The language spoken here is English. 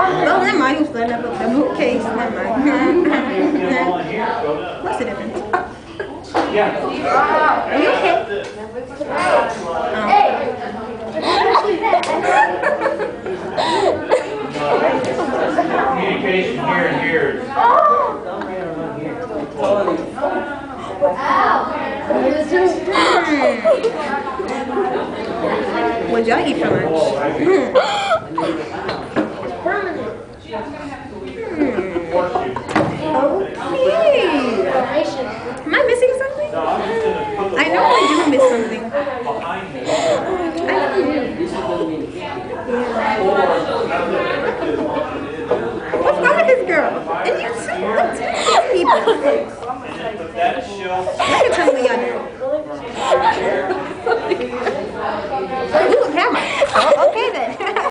Oh, never mind. You was letting up the bookcase. Never mind. What's the difference? Yeah. Are you okay? Communication here and here is. What y'all eat for lunch? Okay. Am I missing something? I know I do miss something. I do. What's wrong with this girl? And you too. Look at these people. Look at some of y'all.